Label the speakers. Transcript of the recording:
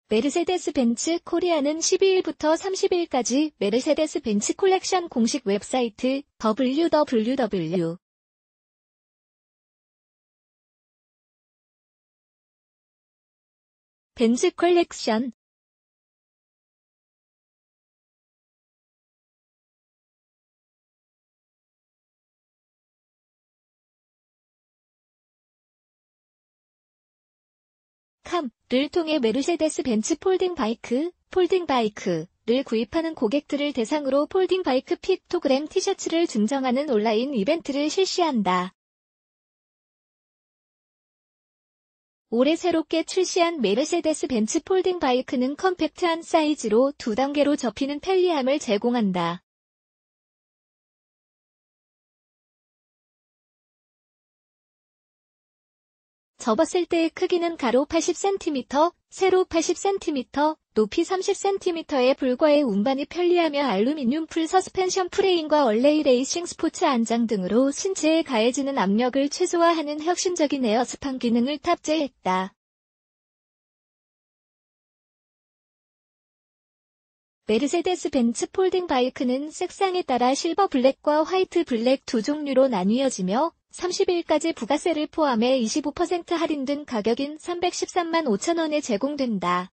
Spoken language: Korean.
Speaker 1: 메르세데스 벤츠 코리아는 12일부터 30일까지 메르세데스 벤츠 콜렉션 공식 웹사이트 www. 벤츠 콜렉션 를 통해 메르세데스 벤츠 폴딩바이크를 구입하는 고객들을 대상으로 폴딩바이크 픽토그램 티셔츠를 증정하는 온라인 이벤트를 실시한다. 올해 새롭게 출시한 메르세데스 벤츠 폴딩바이크는 컴팩트한 사이즈로 2단계로 접히는 편리함을 제공한다. 접었을 때의 크기는 가로 80cm, 세로 80cm, 높이 30cm에 불과해 운반이 편리하며 알루미늄 풀 서스펜션 프레임과 얼레이 레이싱 스포츠 안장 등으로 신체에 가해지는 압력을 최소화하는 혁신적인 에어스판 기능을 탑재했다. 메르세데스 벤츠 폴딩 바이크는 색상에 따라 실버 블랙과 화이트 블랙 두 종류로 나뉘어지며 30일까지 부가세를 포함해 25% 할인된 가격인 313만 5천 원에 제공된다.